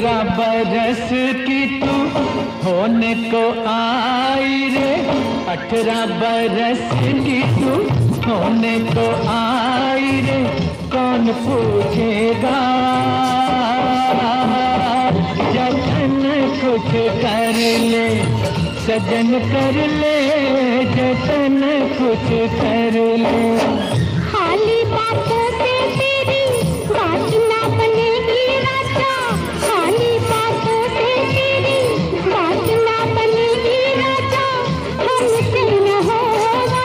18 बरस की तू होने को आई रे, 18 बरस की तू होने को आई रे, कौन पूछेगा जतन कुछ कर ले, सजन कर ले जतन कुछ कर ले। खाली बातों से तेरी बात ना बनेगी राजा, खाली बातों से तेरी बात ना बनेगी राजा, हमसे न होगा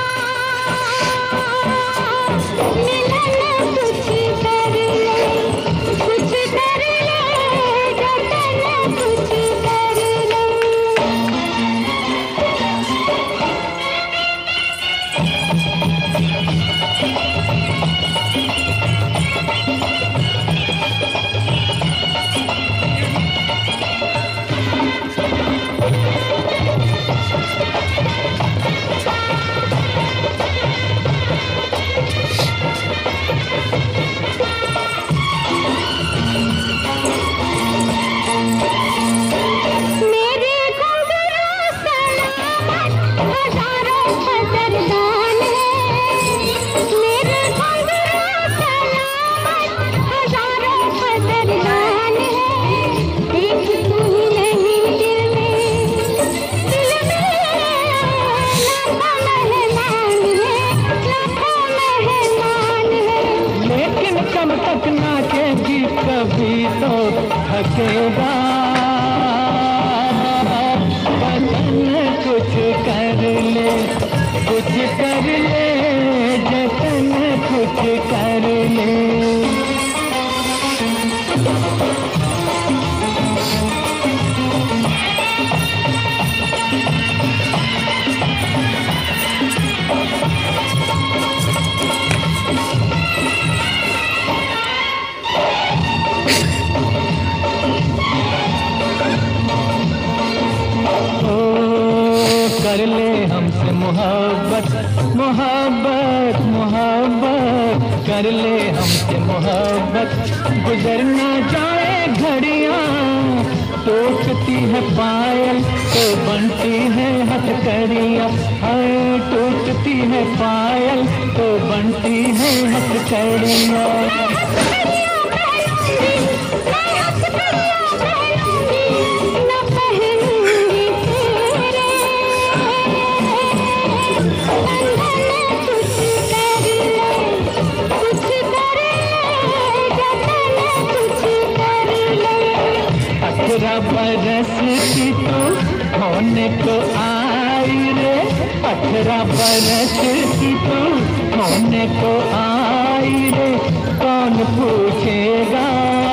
मिलन, कुछ कर ले, कुछ कर ले जतन कुछ कर ले। कभी तो थकेगा बदन, कुछ कर ले, कुछ कर ले जतन कुछ कर ले। कर ले हमसे मोहब्बत, मोहब्बत, मोहब्बत, कर ले हमसे मोहब्बत, गुजर ना जाए घड़ियाँ, टूटती है पायल तो बनती है हथकड़ियाँ, हाय टूटती है पायल तो बनती है हथकड़ियाँ। बरस की तू होने को आई रे, 18 बरस की तू होने को आई रे, कौन पूछेगा